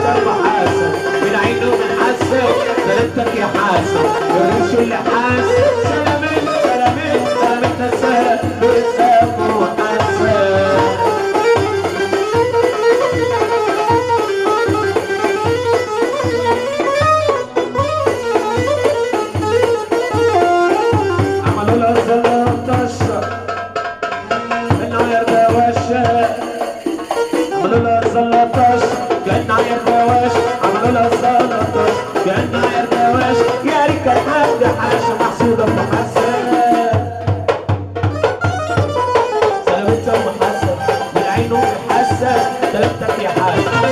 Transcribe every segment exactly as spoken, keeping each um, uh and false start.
ابو حسن من عينه محسن سلامتك يا حسن الرمش اللي حاسن سلامت سلامت سلامت السهل ابو حسن عملوا لها زلطشه الناير ده وشه عملوا لها زلطش كان ناير دواش عملوا لها زلطش كان ناير دواش يا ريت كان حد حاش محسود ابو حسن سلامت ابو حسن من عينه محسن سلامتك يا حسن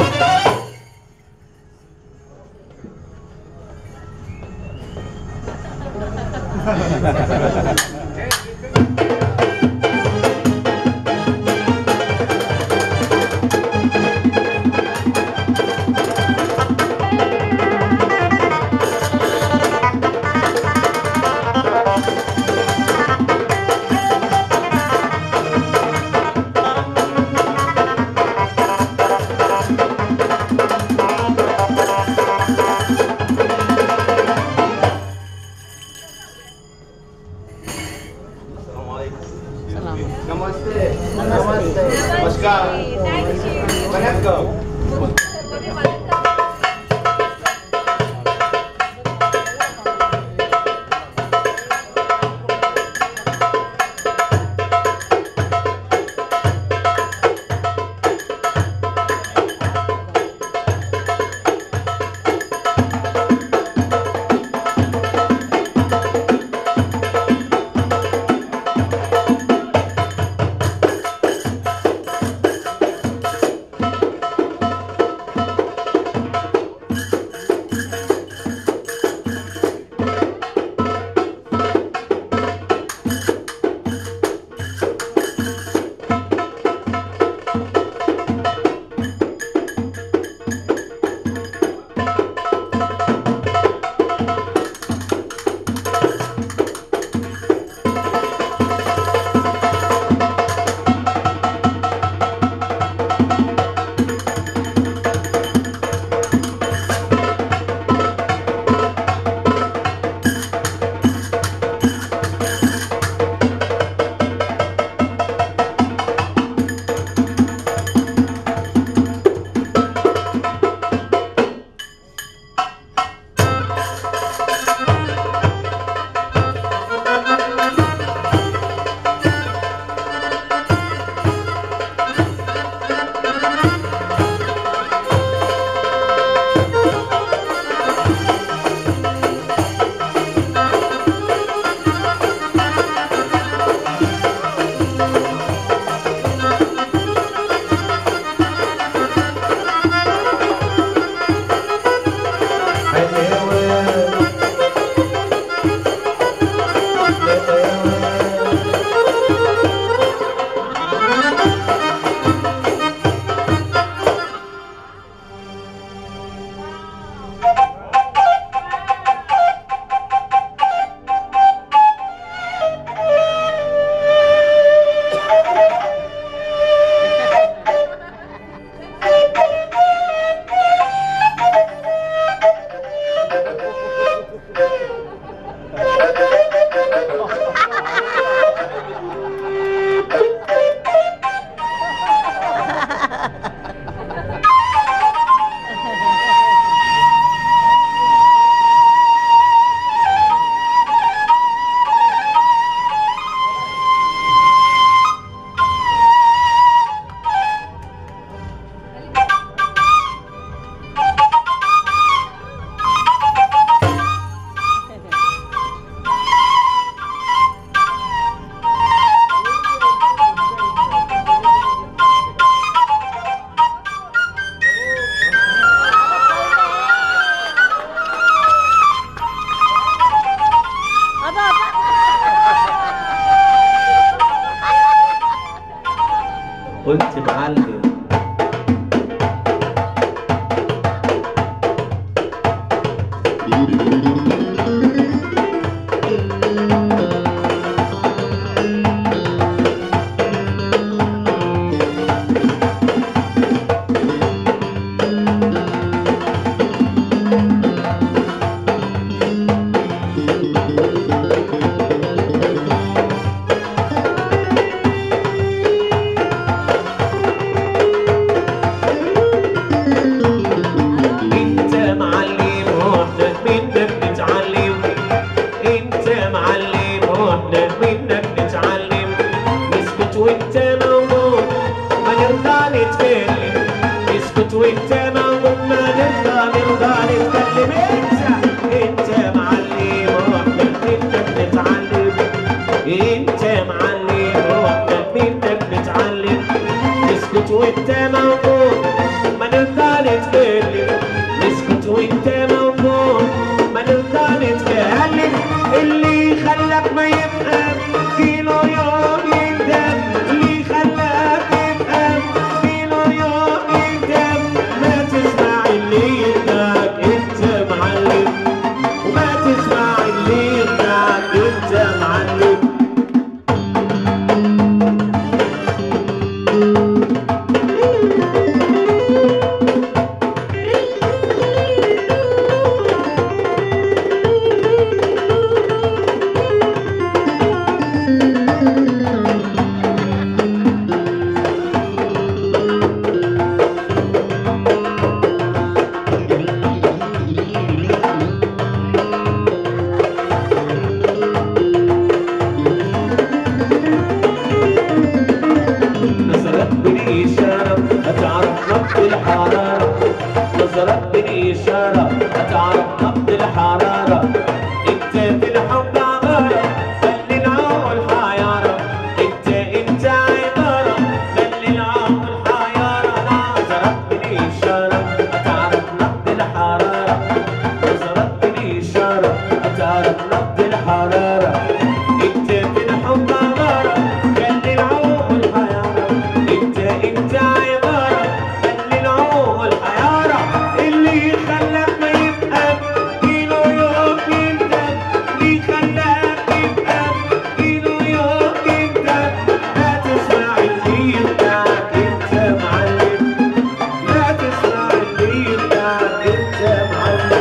Namaste. Namaste. Namaskar. Vanakkam. نسكت وانت موجود ما نرضى نرضى نتكلم انت انت معلم روحنا منك نتعلم انت معلم روحنا منك نتعلم نسكت وانت موجود ما نرضى نتكلم نسكت وانت موجود ما نرضى نتكلم اللي خلاك ما يفهم كيلو يوم يندم اللي خلاك يفهم كيلو يوم يندم ما تسمع اللي يداك انت معلم وما تسمع اللي يداك انت معلم نظرت بالإشارة هتعرف نبض الحرارة انت في الحب عبارة خلي العقل حيارة انت انت عبارة خلي العقل حيارة نظرت بالإشارة هتعرف نبض الحرارة نظرت بالإشارة هتعرف نبض الحرارة انت في الحب عبارة خلي العقل حيارة انت انت عبارة خلي العقل حيارة اللي خلاك ما يفهم كيلو يوم يندم اللي خلاك يفهم كيلو يوم يندم لا تسمع اللي يداك انت معلم لا تسمع اللي يداك انت معلم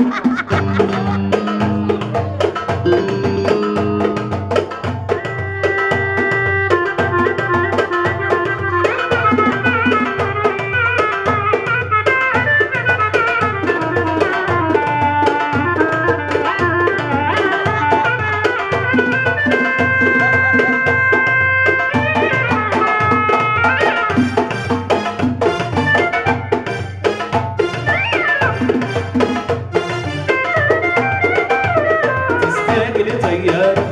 تستاهل طيارة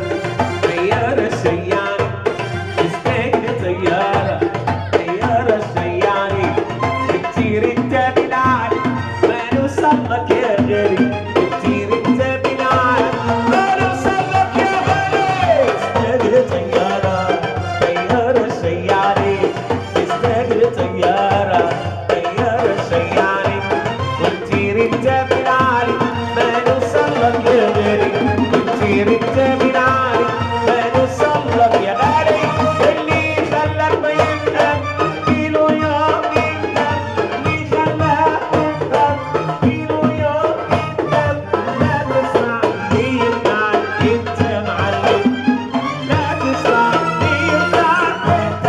طيارة شياني تستاهل طيارة طيارة شياني كتير انت بالعالي ما نوصل لك يا غالي كتير انت بالعالي ما نوصل لك يا غالي تستاهل طيارة طيارة شياني تستاهل طيارة طيارة شياني كتير انت بالعالي ما نوصل لك يا غالي كتير انت بالعالي ما نوصل لك يا غالي اللي خلاك ما يفهم كيلو يوم يندم اللي خلاك يفهم كيلو يوم يندم لا تسمع اللي يمنعك انت معلم لا تسمع اللي يمنعك انت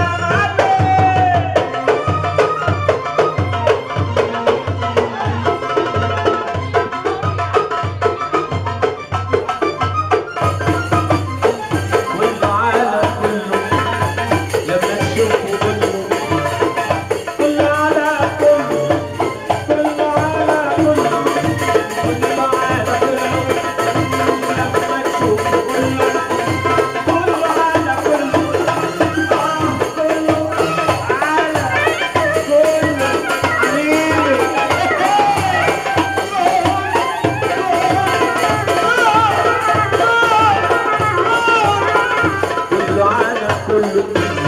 كله